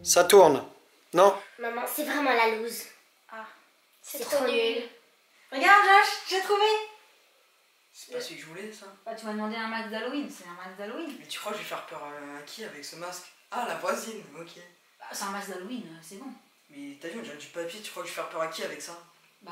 Ça tourne. Non? Maman, c'est vraiment la loose. Ah, C'est trop nul. Regarde Josh, j'ai trouvé. C'est pas celui que je voulais, ça. Bah tu m'as demandé un masque d'Halloween, c'est un masque d'Halloween. Mais tu crois que je vais faire peur à qui avec ce masque? Ah, la voisine, ok. Bah, c'est un masque d'Halloween, c'est bon. Mais t'as vu, on dirait du papier, tu crois que je vais faire peur à qui avec ça? Bah...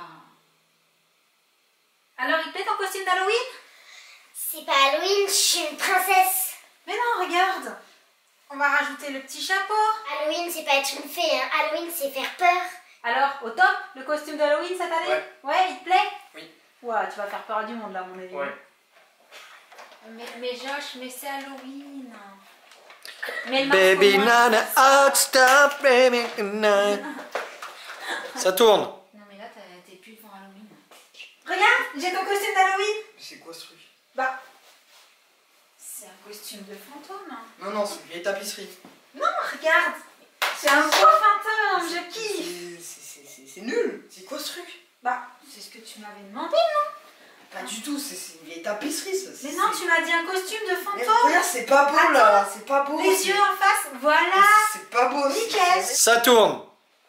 Alors il te plaît ton costume d'Halloween? C'est pas Halloween, je suis une princesse. Mais non, regarde. On va rajouter le petit chapeau. Halloween, c'est pas être une fée, hein. Halloween, c'est faire peur. Alors, au top, le costume d'Halloween cette année? Ouais, il te plaît? Oui. Ouais, tu vas faire peur à du monde là, à mon avis. Ouais. Mais Josh, mais c'est Halloween. Mais le Baby masque, au moins, nana, out stop, baby nana. Ça tourne. Non mais là, t'es plus devant Halloween. Regarde, j'ai ton costume d'Halloween. Mais c'est quoi ce truc? Bah, c'est un costume de fantôme. Non, non, c'est une vieille tapisserie. Non, regarde, c'est un beau fantôme, je kiffe. C'est nul. C'est quoi ce truc? Bah, c'est ce que tu m'avais demandé, non? Pas du tout, c'est une vieille tapisserie ça. Mais non, tu m'as dit un costume de Mais fantôme. regarde, c'est pas beau là, c'est pas beau. Les yeux en face, voilà. C'est pas beau. Nickel. Ça tourne.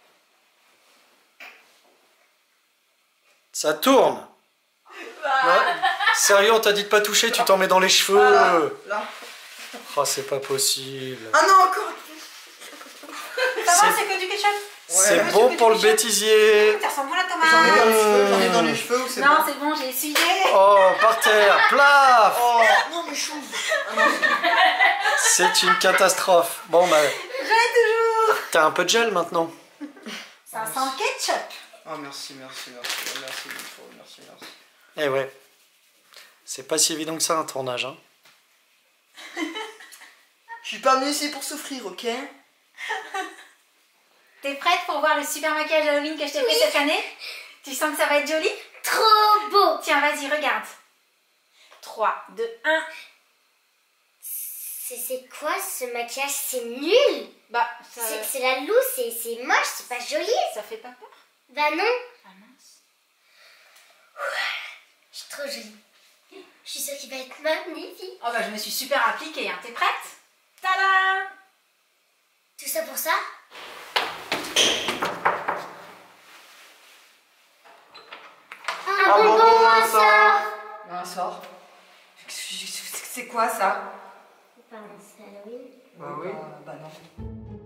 Ça tourne. Ouais. Sérieux, on t'a dit de pas toucher, tu t'en mets dans les cheveux. Là. Oh, c'est pas possible. Ah non, encore. Ça va, c'est que du ketchup. C'est Ouais. bon pour le bêtisier. Ça ressemble à la J'en ai dans les tomate. cheveux, j'en ai dans les cheveux ou c'est Non, bon? c'est bon, j'ai essuyé. Oh, par terre, plaf. Oh non mais chou. Ah non, C'est une catastrophe. Bon, bah, J'en ai toujours. t'as un peu de gel maintenant. Ça sent le ketchup. oh merci, merci, merci, merci, merci, merci. Eh ouais. C'est pas si évident que ça un tournage, hein. Je suis pas venue ici pour souffrir, ok? T'es prête pour voir le super maquillage Halloween que je t'ai fait cette année? Tu sens que ça va être joli? Trop beau. Tiens, vas-y, regarde. 3, 2, 1. C'est quoi ce maquillage? C'est nul. Bah, ça, C'est la loose, c'est moche, c'est pas joli. ça fait pas peur? Bah non, Ah mince. je suis trop jolie. Je suis sûre qu'il va être magnifique. Oh bah, je me suis super appliquée, hein. T'es prête? Tada! Tout ça pour ça? Un bonbon, un sort. Un sort. C'est quoi ça? C'est Halloween. Bah oui. Bah non.